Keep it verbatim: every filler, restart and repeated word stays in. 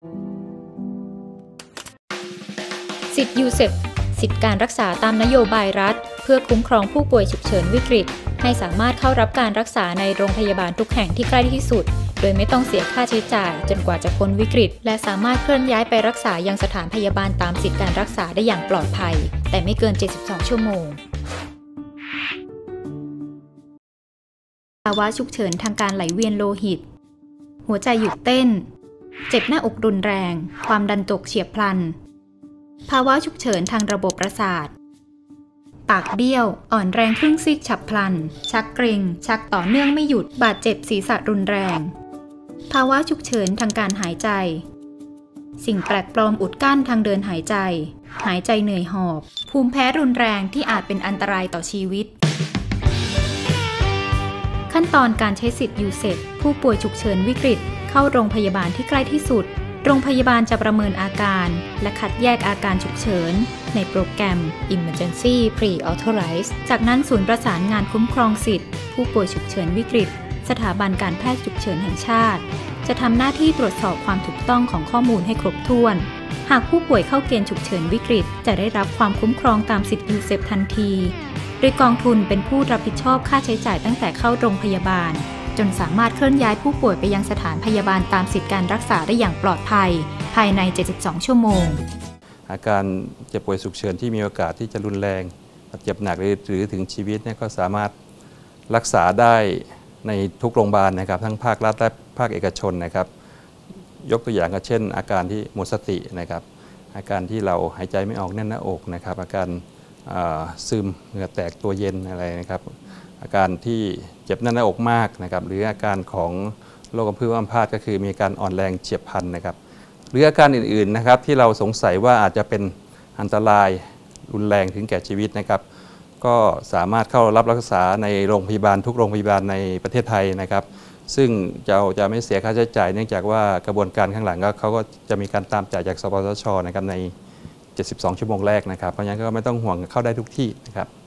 สิทธิ์ยูเซปสิทธิการรักษาตามนโยบายรัฐเพื่อคุ้มครองผู้ป่วยฉุกเฉินวิกฤตให้สามารถเข้ารับการรักษาในโรงพยาบาลทุกแห่งที่ใกล้ที่สุดโดยไม่ต้องเสียค่าใช้จ่ายจนกว่าจะพ้นวิกฤตและสามารถเคลื่อนย้ายไปรักษายังสถานพยาบาลตามสิทธิการรักษาได้อย่างปลอดภัยแต่ไม่เกินเจ็ดสิบสองชั่วโมงภาวะฉุกเฉินทางการไหลเวียนโลหิตหัวใจหยุดเต้นเจ็บหน้าอกรุนแรงความดันตกเฉียบพลันภาวะฉุกเฉินทางระบบประสาทปากเบี้ยวอ่อนแรงครึ่งซีกฉับพลันชักเกร็งชักต่อเนื่องไม่หยุดบาดเจ็บศีรษะรุนแรงภาวะฉุกเฉินทางการหายใจสิ่งแปลกปลอมอุดกั้นทางเดินหายใจหายใจเหนื่อยหอบภูมิแพ้รุนแรงที่อาจเป็นอันตรายต่อชีวิตขั้นตอนการใช้สิทธิ์ยูเซปผู้ป่วยฉุกเฉินวิกฤตเข้าโรงพยาบาลที่ใกล้ที่สุดโรงพยาบาลจะประเมินอาการและคัดแยกอาการฉุกเฉินในโปรแกรม Emergency Pre-Authorized จากนั้นศูนย์ประสานงานคุ้มครองสิทธิ์ผู้ป่วยฉุกเฉินวิกฤตสถาบันการแพทย์ฉุกเฉินแห่งชาติจะทำหน้าที่ตรวจสอบความถูกต้องของข้อมูลให้ครบถ้วนหากผู้ป่วยเข้าเกณฑ์ฉุกเฉินวิกฤตจะได้รับความคุ้มครองตามสิทธิ์ยูเซปทันทีโดยกองทุนเป็นผู้รับผิดชอบค่าใช้จ่ายตั้งแต่เข้าโรงพยาบาลจนสามารถเคลื่อนย้ายผู้ป่วยไปยังสถานพยาบาลตามสิทธิการรักษาได้อย่างปลอดภัยภายในเจ็ดสิบสองชั่วโมงอาการเจ็บป่วยฉุกเฉินที่มีโอกาสที่จะรุนแรงเจ็บหนักหรือถึงชีวิตเนี่ยก็สามารถรักษาได้ในทุกโรงพยาบาลนะครับทั้งภาครัฐและภาคเอกชนนะครับยกตัวอย่างก็เช่นอาการที่หมดสตินะครับอาการที่เราหายใจไม่ออกแน่นหน้าอกนะครับอาการซึมเหงื่อแตกตัวเย็นอะไรนะครับอาการที่เจ็บแน่นหน้าอกมากนะครับหรืออาการของโรคอัมพฤกษ์อัมพาตก็คือมีการอ่อนแรงเฉียบพลันนะครับหรืออาการอื่นๆนะครับที่เราสงสัยว่าอาจจะเป็นอันตรายรุนแรงถึงแก่ชีวิตนะครับก็สามารถเข้ารับรักษาในโรงพยาบาลทุกโรงพยาบาลในประเทศไทยนะครับซึ่งจะจะไม่เสียค่าใช้จ่ายเนื่องจากว่ากระบวนการข้างหลังก็เขาก็จะมีการตามจ่ายจากสปสช.นะครับในเจ็ดสิบสองชั่วโมงแรกนะครับเพราะฉะนั้นก็ไม่ต้องห่วงเข้าได้ทุกที่นะครับ